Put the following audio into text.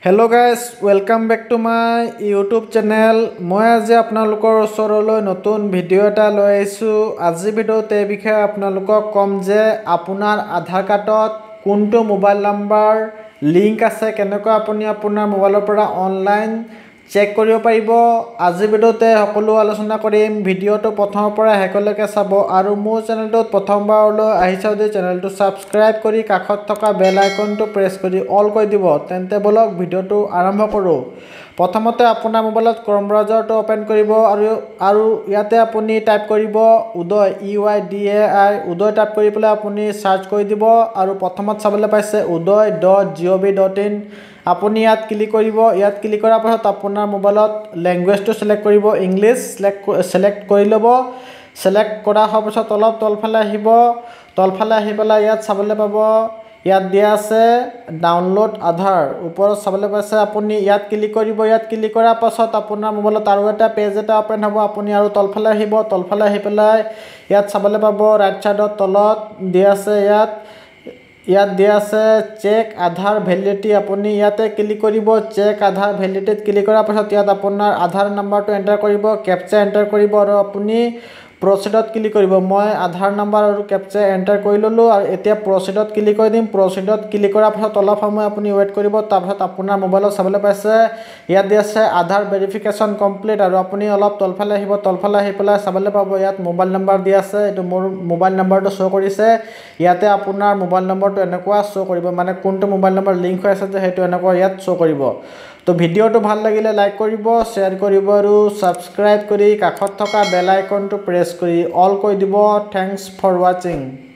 Hello guys, welcome back to my YouTube channel. মই আজি আপোনালোকৰ ওচৰলৈ নতুন ভিডিও এটা লৈ আহিছো। আজি ভিডিওতে বিষয়ে আপোনালোকক কম যে আপোনাৰ আধাৰ কাৰ্ডত কোনটো মোবাইল নাম্বাৰ লিংক আছে কেনেকৈ আপুনি আপোনাৰ মোবাইলৰ পৰা অনলাইন চেক কৰিব পাৰিব। আজি ভিডিওতে সকলো আলোচনা কৰিম। ভিডিওটো প্ৰথমৰ পৰা শেষলৈকে চাব আৰু মোৰ চেনেলটোত প্ৰথমবাৰলৈ আহিছে যদি চেনেলটো সাবস্ক্ৰাইব কৰি কাষত থকা বেল আইকনটো প্ৰেছ কৰি অল কৰি দিব। তেন্তে বলক ভিডিওটো আৰম্ভ কৰো। প্ৰথমতে আপোনাৰ মোবাইলত ক্ৰম ব্ৰাউজাৰটো ওপেন কৰিব আৰু ইয়াতে আপুনি টাইপ কৰিব উদয় UIDAI উদয় টাইপ কৰি পেলাই আপুনি সাৰ্চ কৰি দিব আৰু প্ৰথমত চাবলৈ পাইছে udoy.gov.in আপুনি ইয়াত ক্লিক কৰিব। ইয়াত ক্লিক কৰাৰ পাছত আপোনাৰ মোবাইলত ল্যাঙ্গুৱেজটো সিলেক্ট কৰিব ইংলিশ সিলেক্ট কৰি ল'ব। সিলেক্ট কৰা হোৱাৰ পাছত অলপ তলফালে আহিব। তলফালে আহি পেলাই ইয়াত চাবলৈ পাব ইয়াত দিয়া আছে ডাউনলোড আধাৰ ওপৰত চাবলৈ পাইছে আপুনি ইয়াত ক্লিক কৰিব। ইয়াত ক্লিক কৰাৰ পাছত আপোনাৰ মোবাইলত আৰু এটা পেজ এটা ওপেন হ'ব। আপুনি আৰু তলফালে আহিব। তলফালে আহি পেলাই ইয়াত চাবলৈ পাব ৰাইট সাইডত তলত দিয়া আছে ইয়াত দিয়া আছে চেক আধাৰ ভ্যালিডিটি আপুনি ইয়াতে ক্লিক কৰিব। চেক আধাৰ ভ্যালিডিটিত ক্লিক কৰাৰ পাছত ইয়াত আপোনাৰ আধাৰ নাম্বাৰটো এন্টাৰ কৰিব, ক্যাপচা এন্টাৰ কৰিব আৰু আপুনি প্ৰসিডত ক্লিক কৰিব। মই আধাৰ নাম্বাৰ আৰু ক্যাপচা এন্টাৰ কৰি ললো আৰু এতিয়া প্ৰসিডত ক্লিক কৰি দিম। প্ৰসিডত ক্লিক কৰাৰ পাছত অলপ সময় আপুনি ওয়েট কৰিব। তাৰপাছত আপোনাৰ মোবাইলত চাবলৈ পাইছে ইয়াত দিয়া আছে আধাৰ ভেৰিফিকেশন কমপ্লিট আৰু আপুনি অলপ তলফালে আহিব। তলফালে আহি পেলাই চাবলৈ পাব ইয়াত মোবাইল নাম্বাৰ দিয়া আছে। এইটো মোৰ মোবাইল নাম্বাৰটো শো কৰিছে। ইয়াতে আপোনাৰ মোবাইল নাম্বাৰটো এনেকুৱা শো কৰিব মানে কোনটো মোবাইল নাম্বাৰ লিংক হৈ আছে যে সেইটো এনেকুৱা ইয়াত শো কৰিব। তো ভিডিওটো ভাল লাগিলে লাইক কৰিব, শেয়াৰ কৰিব আৰু সাবস্ক্ৰাইব কৰি কাষত থকা বেল আইকনটো প্ৰেছ কৰি অল কৰি দিব। Thanks for watching.